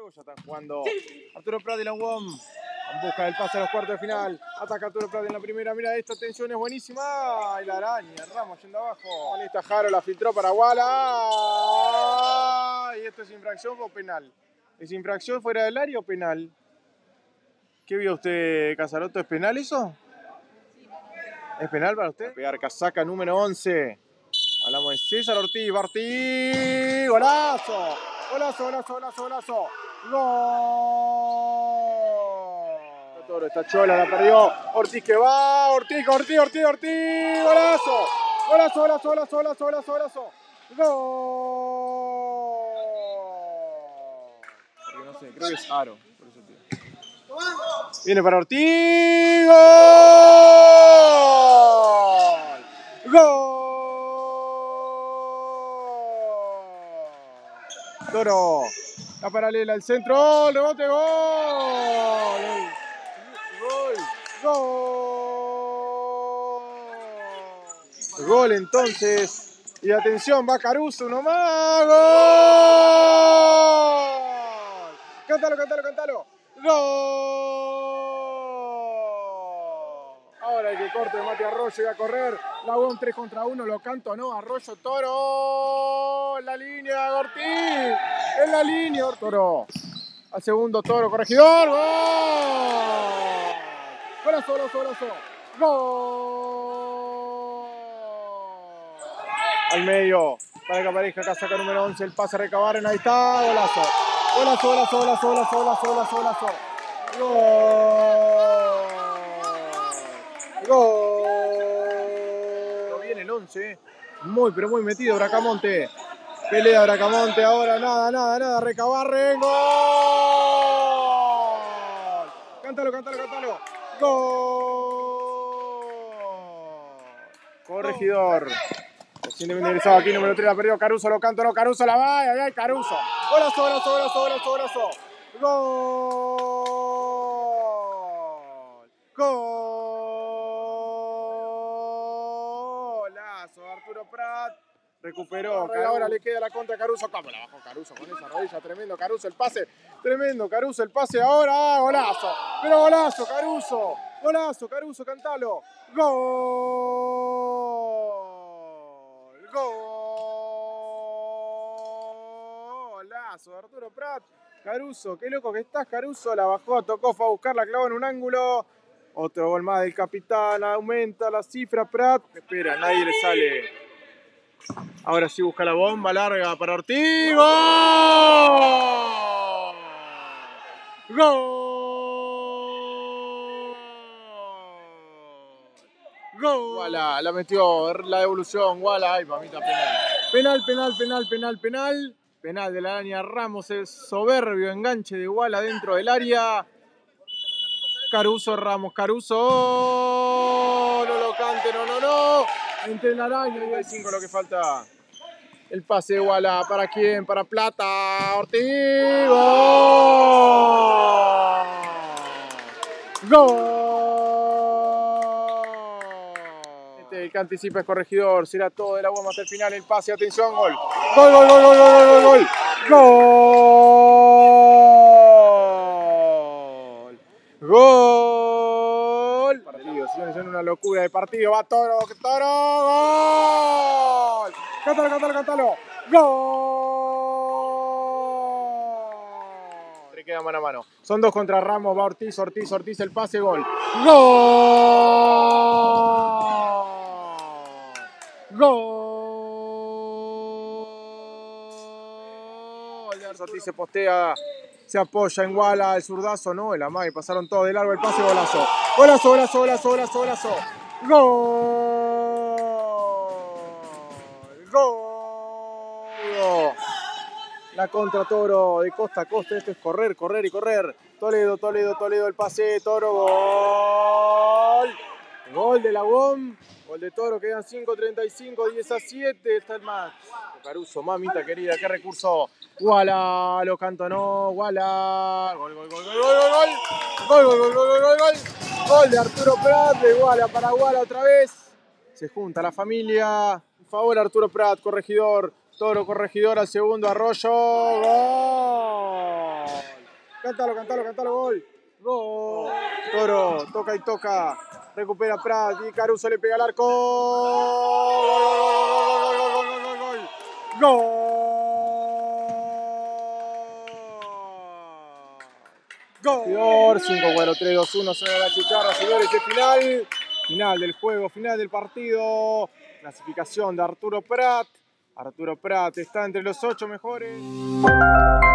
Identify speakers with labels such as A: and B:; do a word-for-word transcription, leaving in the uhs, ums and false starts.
A: juego. Ya están jugando Arturo Prat y la U O M en busca del pase a los cuartos de final. Ataca Arturo Prat en la primera. Mira, esta tensión es buenísima. Y la araña, Ramos yendo abajo. Esta Jaro la filtró para Wala. ¿Y esto es infracción o penal? ¿Es infracción fuera del área o penal? ¿Qué vio usted, Casaroto? ¿Es penal eso? ¿Es penal para usted? Pegar casaca número once. Hablamos de César Ortiz. Ortiz. ¡Golazo! ¡Golazo, golazo, golazo, golazo! ¡Gol! Toro, esta chola la perdió. Ortiz que va. Ortiz, Ortiz, Ortiz, Ortiz. ¡Golazo! ¡Golazo, golazo, golazo, golazo, golazo, golazo! ¡Gol! Porque no sé, creo que es aro. Por eso, tío. Viene para Ortiz. ¡Gol! ¡Gol! Toro, la paralela al centro, rebote, gol. Gol, gol. Gol entonces. Y atención, va Caruso, uno más. Gol. Cántalo, cántalo, cántalo. Gol. Ahora hay que corte de Mati Arroyo y a correr. La U O M tres contra uno, lo canto, ¿no? Arroyo, Toro. En la línea, Ortiz. En la línea, Toro. Al segundo, Toro, corregidor. ¡Gol! Golazo, golazo, golazo. ¡Gol! Al medio, para que aparezca casaca número once, el pase a recabar, ahí está, golazo. Golazo, golazo, golazo, golazo, golazo, golazo, golazo. ¡Gol! ¡Gol! No viene el once, muy pero muy metido Bracamonte. Pelea Bracamonte ahora, nada, nada, nada, recabarren, gol. Cántalo, cántalo, cántalo. Gol. Corregidor. Recientemente ingresado aquí, número tres, la perdió Caruso, lo canto, no, Caruso la va, ahí hay Caruso. Golazo, golazo, golazo, golazo, golazo. Gol. Golazo, Arturo Prat. Recuperó, ahora le queda la contra a Caruso. ¿Cómo la bajó Caruso con esa rodilla? Tremendo Caruso, el pase. Tremendo Caruso, el pase ahora. Golazo. Pero golazo, Caruso. Golazo, Caruso, cantalo. Gol. Golazo de Arturo Prat. Caruso, qué loco que estás, Caruso. La bajó, tocó, fue a buscar, la clavó en un ángulo. Otro gol más del capitán. Aumenta la cifra, Prat. Espera, nadie le sale. Ahora sí busca la bomba larga para Ortiz. ¡Gol! ¡Gol! ¡Gol! Wala, la metió la devolución. Wala, ay, mamita, penal. Penal, penal, penal, penal, penal. Penal de la araña Ramos, el soberbio enganche de Wala dentro del área. Caruso, Ramos, Caruso. No lo cante, no, no, no. Entre la araña y el cinco lo que falta. El pase de Wala, ¿para quién? Para Plata, Ortiz. ¡Gol! ¡Gol! Este que anticipa es Corregidor, será todo de la U O M hasta el final, el pase, atención, gol. Gol, gol, gol, gol, gol, gol, gol. Gol. Gol. Partido, señores, en una locura de partido, va Toro, Toro, gol. Cántalo, cántalo, cántalo. ¡Gol! Le queda mano a mano. Son dos contra Ramos, va Ortiz, Ortiz, Ortiz, el pase, gol. ¡Gol! ¡Gol! Ortiz se postea, se apoya en Wala, el zurdazo, no, el amague, pasaron todo de largo, el pase, golazo. Golazo, golazo, golazo, golazo, golazo. ¡Gol! ¡Gol! La contra Toro de costa a costa. Esto es correr, correr y correr. Toledo, Toledo, Toledo, el pase. Toro, gol. Gol de la U O M. Gol de Toro, quedan cinco treinta y cinco, diez a siete. Está el match. Caruso, mamita querida, qué recurso. Wala, lo canto, no. Wala. Gol, gol, gol, gol, gol, gol. Gol, gol, gol, gol, gol, gol. Gol de Arturo Prat, de Wala para Wala otra vez. Se junta la familia. Por favor, Arturo Prat, Corregidor. Toro, Corregidor al segundo, Arroyo. ¡Gol! Cántalo, cántalo, cántalo, gol. Gol. Toro, toca y toca. Recupera Prat y Caruso le pega al arco. Gol, gol, gol, gol, gol, gol, gol. Gol. Gol. cinco, cuatro, tres, dos, uno. Suena la chicharra, señores. Es final. Final del juego, final del partido. Clasificación de Arturo Prat. Arturo Prat está entre los ocho mejores.